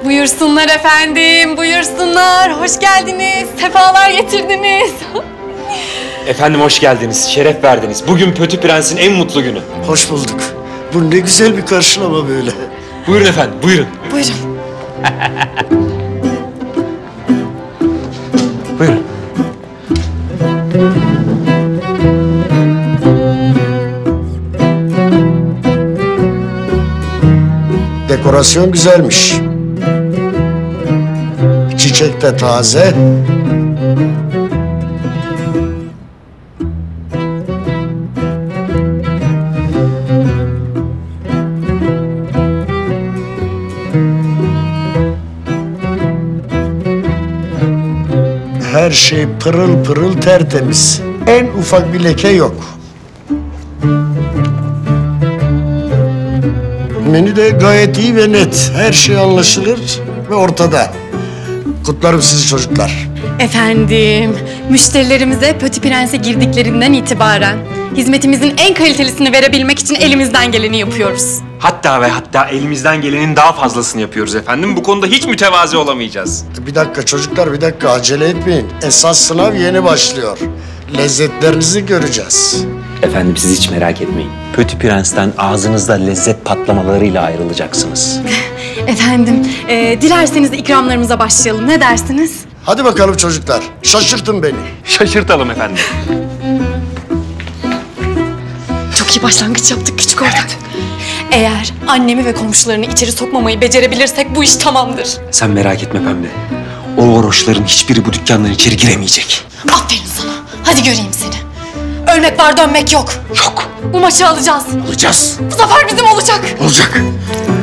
Buyursunlar efendim, buyursunlar. Hoş geldiniz, sefalar getirdiniz. Efendim hoş geldiniz, şeref verdiniz. Bugün Pötü Prens'in en mutlu günü. Hoş bulduk. Bu ne güzel bir karşılama böyle. Buyurun efendim, buyurun. Buyurun. Buyurun. Dekorasyon güzelmiş. Çiçek de taze. Her şey pırıl pırıl tertemiz. En ufak bir leke yok. Menü de gayet iyi ve net. Her şey anlaşılır ve ortada. Kutlarım sizi çocuklar. Efendim, müşterilerimize Pötü Prens'e girdiklerinden itibaren hizmetimizin en kalitelisini verebilmek için elimizden geleni yapıyoruz. Hatta ve hatta elimizden gelenin daha fazlasını yapıyoruz efendim. Bu konuda hiç mütevazi olamayacağız. Bir dakika çocuklar, bir dakika acele etmeyin. Esas sınav yeni başlıyor. Lezzetlerinizi göreceğiz. Efendim siz hiç merak etmeyin. Pötü Prens'ten ağzınızda lezzet patlamalarıyla ayrılacaksınız. Efendim, dilerseniz ikramlarımıza başlayalım. Ne dersiniz? Hadi bakalım çocuklar, şaşırtın beni. Şaşırtalım efendim. Çok iyi başlangıç yaptık küçük ortak. Eğer annemi ve komşularını içeri sokmamayı becerebilirsek bu iş tamamdır. Sen merak etme Pembe. O varoşların hiçbiri bu dükkandan içeri giremeyecek. Aferin sana. Hadi göreyim seni. Ölmek var, dönmek yok. Yok. Bu maçı alacağız. Alacağız. Bu zafer bizim olacak. Olacak.